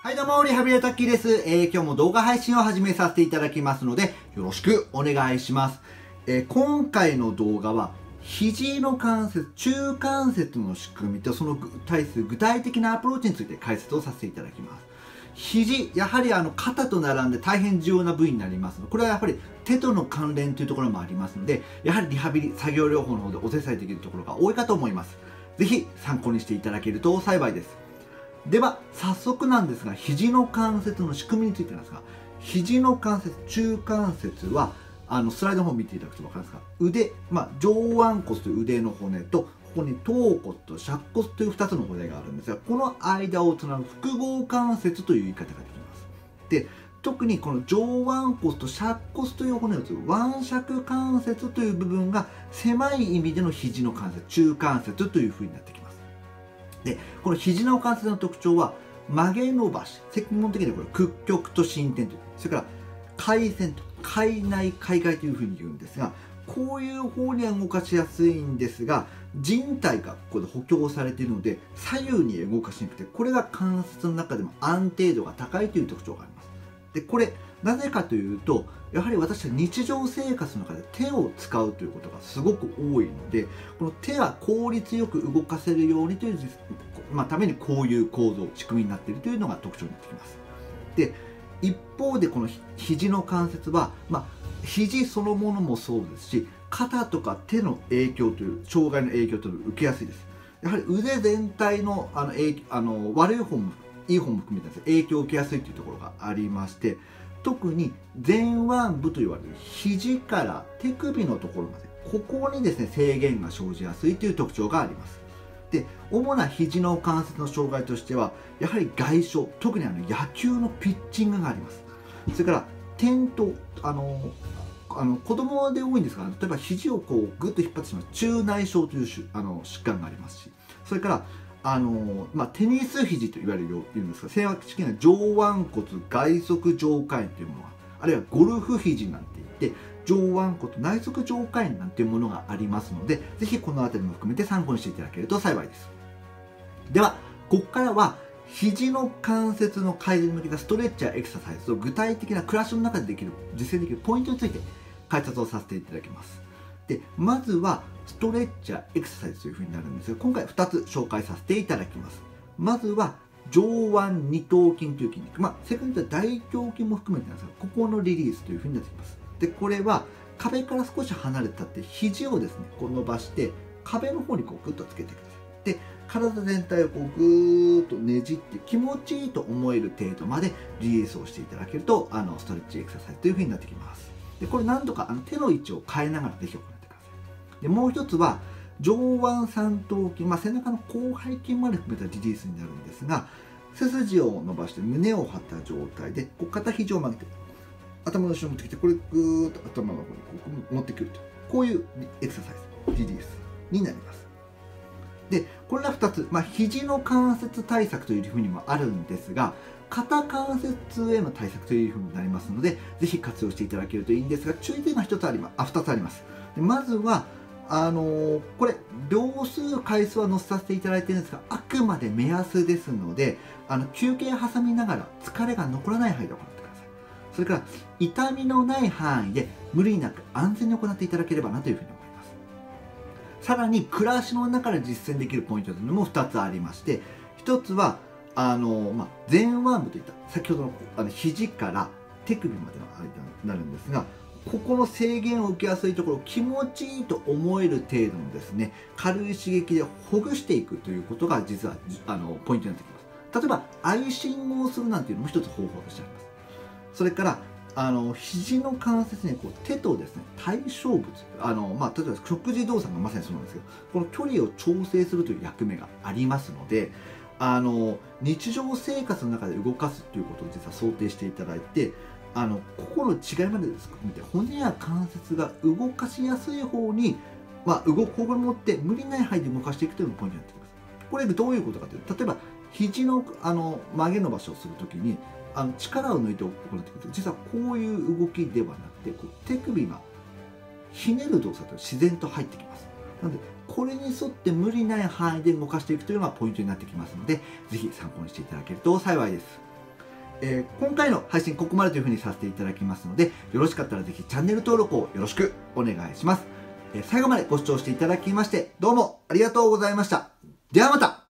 はいどうも、リハビリタッキーです。今日も動画配信を始めさせていただきますので、よろしくお願いします。今回の動画は、肘の関節、中関節の仕組みとその対する具体的なアプローチについて解説をさせていただきます。肘、やはり肩と並んで大変重要な部位になりますので、これはやっぱり手との関連というところもありますので、やはりリハビリ、作業療法の方でお手伝いできるところが多いかと思います。ぜひ参考にしていただけると幸いです。では早速なんですが、肘の関節の仕組みについてなんですが、肘の関節、中関節はスライドの方を見ていただくと分かりますか、腕、上腕骨という腕の骨と、ここに頭骨と尺骨という2つの骨があるんですが、この間をつなぐ複合関節という言い方ができます。で、特にこの上腕骨と尺骨という骨をつなぐ腕尺関節という部分が狭い意味での肘の関節、中関節というふうになってきます。で、この肘の関節の特徴は曲げ伸ばし、専門的にはこれ屈曲と伸展という、それから回旋と回内回外というふうに言うんですが、こういう方には動かしやすいんですが、人体がここで補強されているので左右に動かしにくくて、これが関節の中でも安定度が高いという特徴があります。で、これなぜかというと、やはり私たち日常生活の中で手を使うということがすごく多いので、この手は効率よく動かせるようにという、ためにこういう構造、仕組みになっているというのが特徴になってきます。で、一方でこの肘の関節は、肘そのものもそうですし、肩とか手の影響という、障害の影響というのを受けやすいです。やはり腕全体の悪い方もいい方も含めて影響を受けやすいというところがありまして、特に前腕部と言われる肘から手首のところまで、ここにですね制限が生じやすいという特徴があります。で、主な肘の関節の障害としては、やはり外傷、特に野球のピッチングがあります。それから転倒、子供で多いんですが、例えば肘をこうグッと引っ張ってしまう中内障という疾患がありますし、それからテニス肘と言われるんですが、正確的には上腕骨外側上下縁というものが、あるいはゴルフ肘なんて言って、上腕骨内側上下縁なんていうものがありますので、ぜひこの辺りも含めて参考にしていただけると幸いです。では、ここからは肘の関節の改善に向けたストレッチやエクササイズと具体的な暮らしの中で実践できるポイントについて解説をさせていただきます。で、まずはストレッチやエクササイズというふうになるんですが、今回2つ紹介させていただきます。まずは上腕二頭筋という筋肉、正確に言うと大胸筋も含めてなんですが、ここのリリースというふうになってきます。で、これは壁から少し離れて立って肘をですねこう伸ばして壁の方にこうグッとつけてください。で、体全体をこうぐーっとねじって気持ちいいと思える程度までリリースをしていただけると、ストレッチエクササイズというふうになってきます。で、これ何度か手の位置を変えながらぜひ行ってください。で、もう一つは上腕三頭筋、背中の広背筋まで含めたリリースになるんですが、背筋を伸ばして胸を張った状態でこう片肘を曲げて頭の後ろに持ってきて、これぐーっと頭の方にこう持ってくると、こういうエクササイズリリースになります。で、これら2つ、肘の関節対策というふうにもあるんですが、肩関節への対策というふうになりますので、ぜひ活用していただけるといいんですが、注意点が2つあります。で、まずはこれ秒数回数は載せさせていただいているんですが、あくまで目安ですので、休憩挟みながら疲れが残らない範囲で行ってください。それから痛みのない範囲で無理なく安全に行っていただければなというふうに思います。さらに暮らしの中で実践できるポイントというのも2つありまして、1つは前腕部といった先ほどの肘から手首までの間になるんですが、ここの制限を受けやすいところを気持ちいいと思える程度のですね軽い刺激でほぐしていくということが実はポイントになってきます。例えばアイシングをするなんていうのも一つ方法としてあります。それから肘の関節にこう手とですね対象物、例えば食事動作がまさにそうなんですけど、この距離を調整するという役目がありますので、日常生活の中で動かすということを実は想定していただいて、ここの違いまで含めて骨や関節が動かしやすい方に、動く方向に持って無理ない範囲で動かしていくというのがポイントになってきます。これどういうことかというと、例えば肘の曲げ伸ばしをするときに力を抜いて行っていくと、実はこういう動きではなくて、こう手首がひねる動作と自然と入ってきます。なのでこれに沿って無理ない範囲で動かしていくというのがポイントになってきますので、ぜひ参考にしていただけると幸いです。 今回の配信ここまでというふうにさせていただきますので、よろしかったらぜひチャンネル登録をよろしくお願いします。最後までご視聴していただきまして、どうもありがとうございました。ではまた。